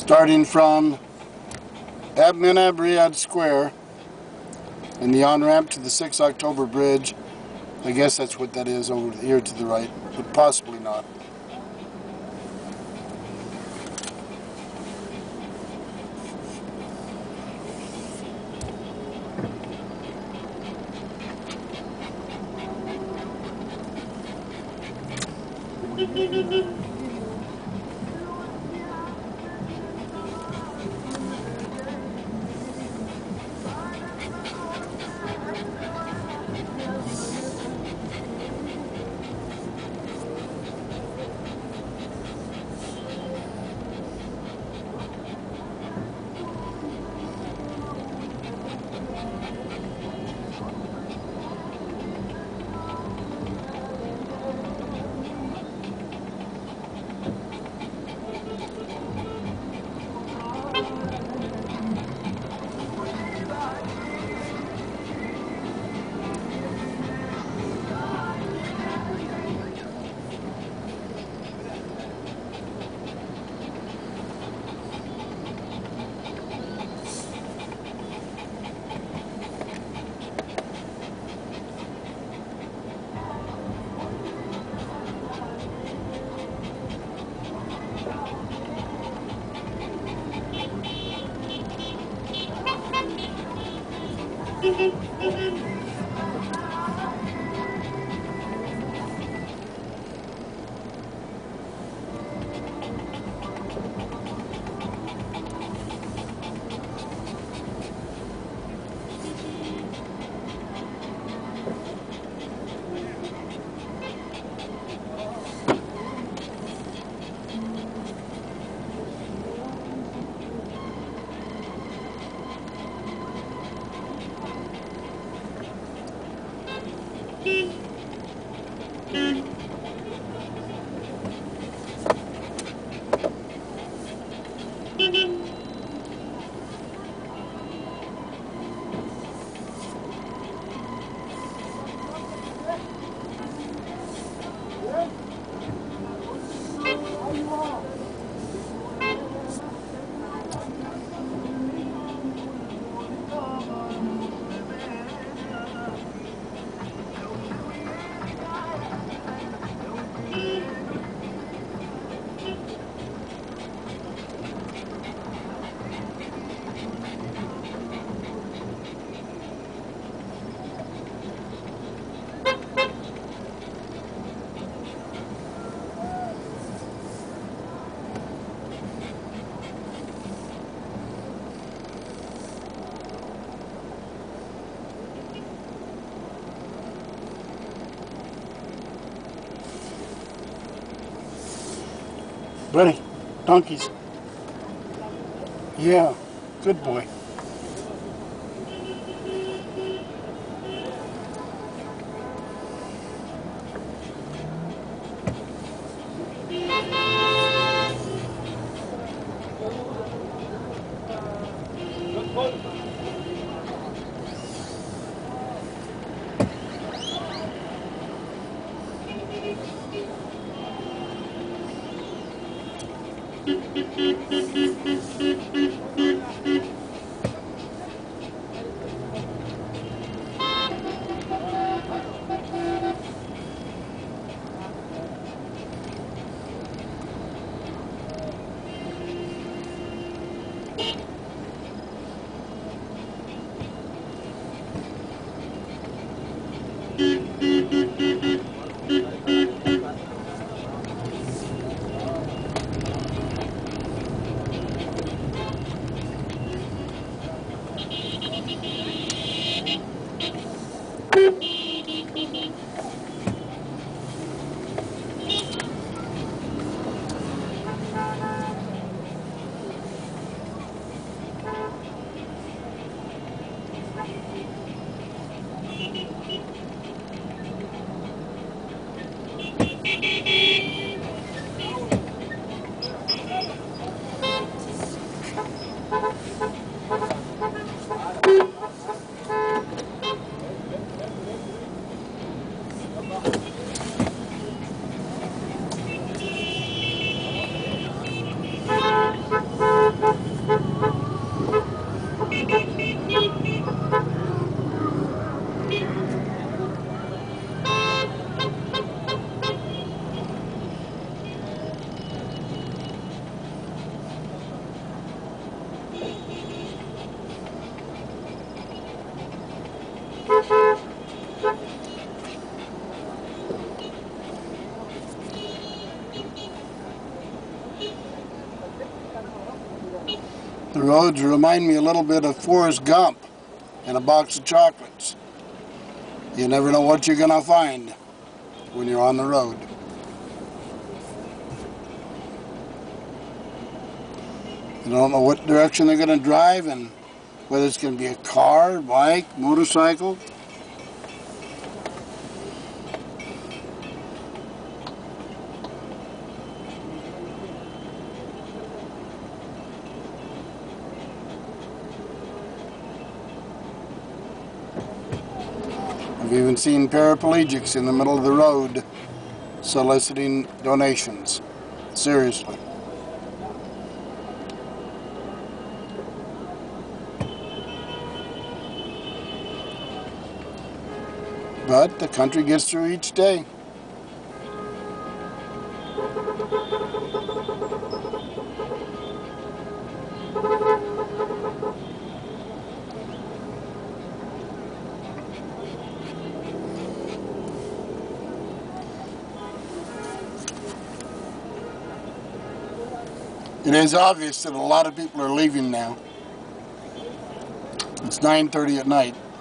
starting from Abd Menab Riyad Square and the on-ramp to the 6 October Bridge. I guess that's what that is over here to the right, but possibly not. Buddy, donkeys. Yeah, good boy. roads remind me a little bit of Forrest Gump and a box of chocolates. You never know what you're going to find when you're on the road. You don't know what direction they're going to drive and whether it's going to be a car, bike, motorcycle. I've even seen paraplegics in the middle of the road soliciting donations. Seriously. But the country gets through each day. It is obvious that a lot of people are leaving now. It's 9:30 at night.